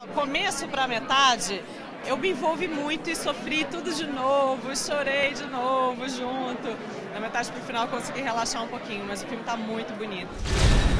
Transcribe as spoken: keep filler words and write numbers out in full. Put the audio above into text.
Começo para metade, eu me envolvi muito e sofri tudo de novo, chorei de novo junto. Na metade pro final eu consegui relaxar um pouquinho, mas o filme tá muito bonito.